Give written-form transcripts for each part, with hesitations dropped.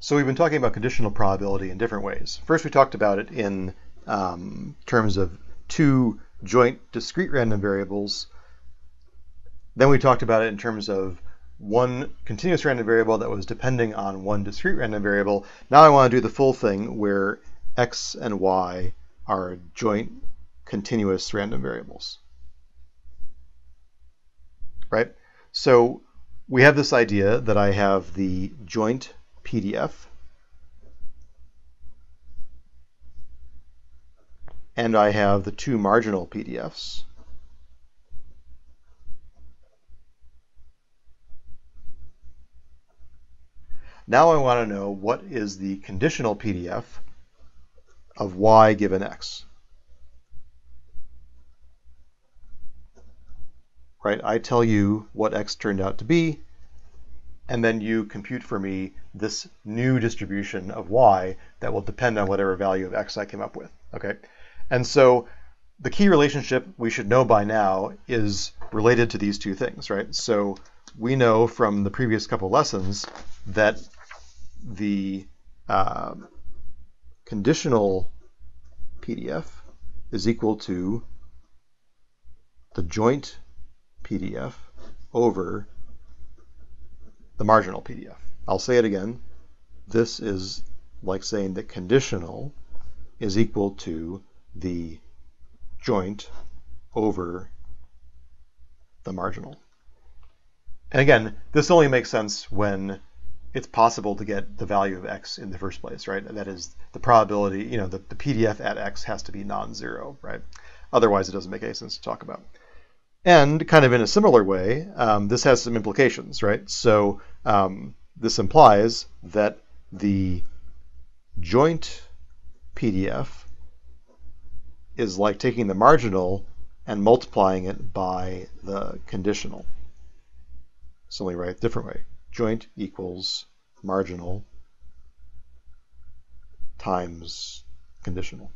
So we've been talking about conditional probability in different ways. First, we talked about it in terms of two joint discrete random variables. Then we talked about it in terms of one continuous random variable that was depending on one discrete random variable. Now I want to do the full thing where x and y are joint continuous random variables. Right? So we have this idea that I have the joint PDF and I have the two marginal PDFs. Now I want to know what is the conditional PDF of y given x. Right? I tell you what x turned out to be, and then you compute for me this new distribution of y that will depend on whatever value of x I came up with. Okay? And so the key relationship we should know by now is related to these two things, right? So we know from the previous couple lessons that the conditional PDF is equal to the joint PDF over the marginal PDF. I'll say it again. This is like saying that conditional is equal to the joint over the marginal. And again, this only makes sense when it's possible to get the value of x in the first place, right? That is the probability, the PDF at x has to be non-zero, right? Otherwise, it doesn't make any sense to talk about. And kind of in a similar way, this has some implications, right? So this implies that the joint PDF is like taking the marginal and multiplying it by the conditional. So let me write it a different way. Joint equals marginal times conditional.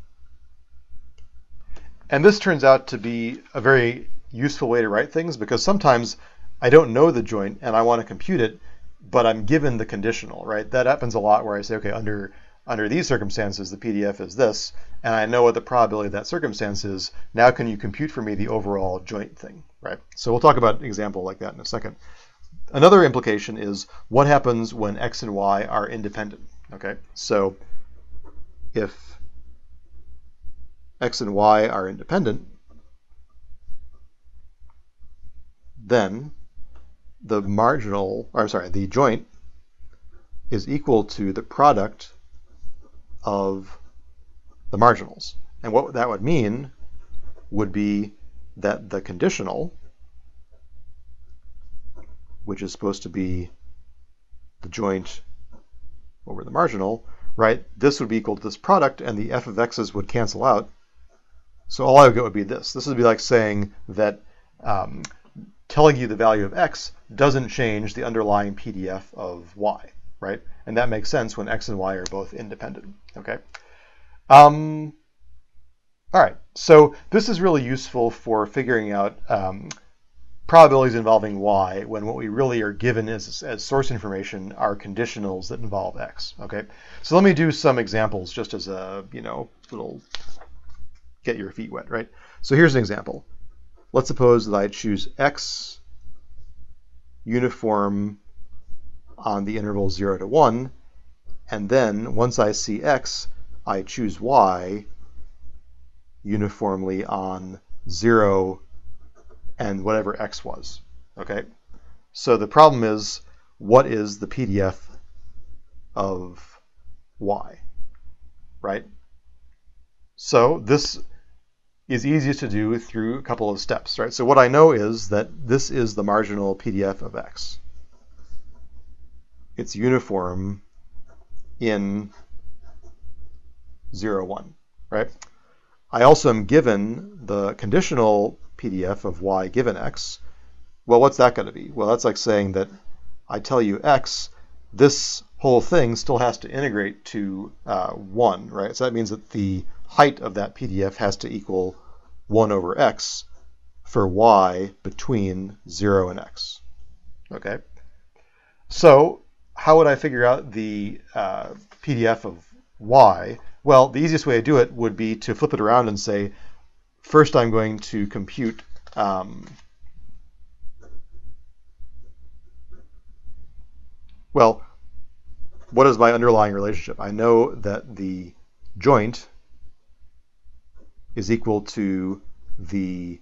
And this turns out to be a very useful way to write things because sometimes I don't know the joint and I want to compute it, but I'm given the conditional, right? That happens a lot where I say, okay, under these circumstances, the PDF is this, and I know what the probability of that circumstance is. Now can you compute for me the overall joint thing, right? So we'll talk about an example like that in a second. Another implication is what happens when x and y are independent, okay? So if x and y are independent, then the joint is equal to the product of the marginals. And what that would mean would be that the conditional, which is supposed to be the joint over the marginal, right? This would be equal to this product, and the f of x's would cancel out. So all I would get would be this. This would be like saying that telling you the value of x doesn't change the underlying PDF of y, right? And that makes sense when x and y are both independent, okay? All right, so this is really useful for figuring out probabilities involving y when what we really are given as source information are conditionals that involve x, okay? So let me do some examples just as a, little get your feet wet, right? So here's an example. Let's suppose that I choose x uniform on the interval 0 to 1, and then once I see x, I choose y uniformly on 0 and whatever x was, okay? So the problem is, what is the PDF of y, right? So this is easiest to do through a couple of steps, right? So what I know is that this is the marginal PDF of x. It's uniform in 0, 1, right? I also am given the conditional PDF of y given x. Well, what's that going to be? Well, that's like saying that I tell you x, this whole thing still has to integrate to 1, right? So that means that the height of that PDF has to equal 1 over x for y between 0 and x. Okay? So how would I figure out the PDF of y? Well, the easiest way to do it would be to flip it around and say, first I'm going to compute well, what is my underlying relationship? I know that the joint is equal to the,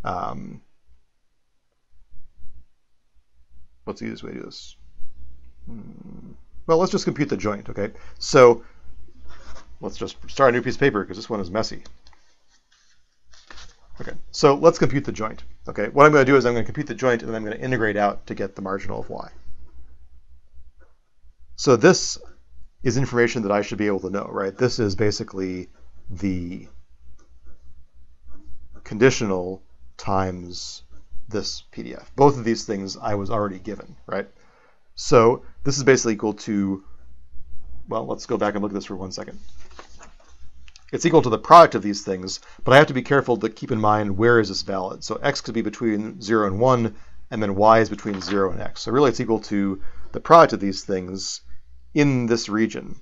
what's the easiest way to do this? Well, let's just compute the joint, okay? So let's just start a new piece of paper because this one is messy. Okay, so let's compute the joint. Okay, what I'm going to do is I'm going to compute the joint and then I'm going to integrate out to get the marginal of y. So this is information that I should be able to know, right? This is basically the conditional times this PDF. Both of these things I was already given, right? So this is basically equal to, well, let's go back and look at this for 1 second. It's equal to the product of these things, but I have to be careful to keep in mind where is this valid. So x could be between 0 and 1, and then y is between 0 and x. So really it's equal to the product of these things in this region,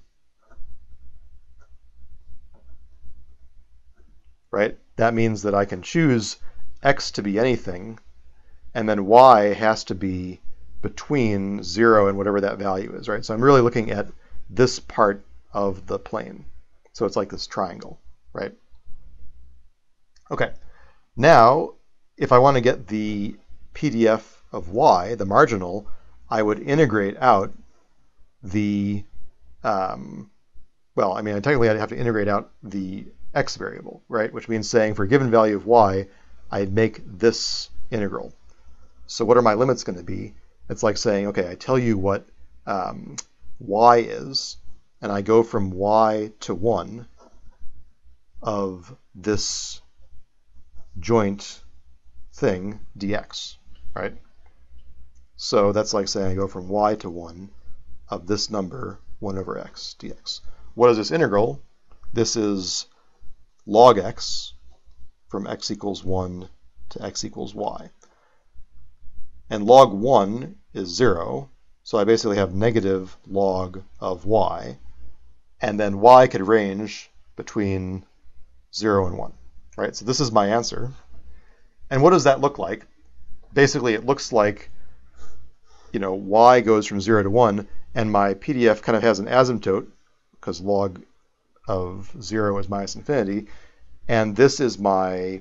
right? That means that I can choose x to be anything, and then y has to be between 0 and whatever that value is, right? So I'm really looking at this part of the plane. So it's like this triangle, right? Okay, now if I want to get the PDF of y, the marginal, I would integrate out the, well, I mean, technically I'd have to integrate out the x variable, right? Which means saying for a given value of y, I'd make this integral. So what are my limits going to be? It's like saying, okay, I tell you what y is, and I go from y to 1 of this joint thing dx, right? So that's like saying I go from y to 1 of this number 1 over x dx. What is this integral? This is log x from x equals 1 to x equals y. And log 1 is 0, so I basically have negative log of y, and then y could range between 0 and 1, right? So this is my answer. And what does that look like? Basically, it looks like, you know, y goes from 0 to 1, and my PDF kind of has an asymptote, because log of 0 is minus infinity, and this is my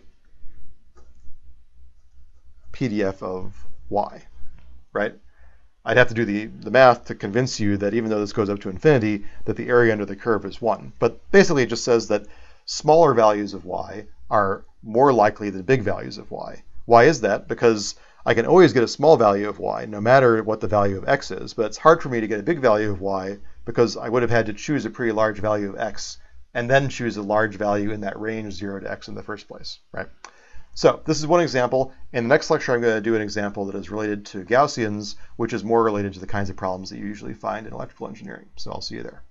PDF of y, right? I'd have to do the math to convince you that even though this goes up to infinity, that the area under the curve is 1. But basically it just says that smaller values of y are more likely than big values of y. Why is that? Because I can always get a small value of y, no matter what the value of x is, but it's hard for me to get a big value of y because I would have had to choose a pretty large value of x and then choose a large value in that range 0 to x in the first place, right? So this is one example. In the next lecture, I'm going to do an example that is related to Gaussians, which is more related to the kinds of problems that you usually find in electrical engineering. So I'll see you there.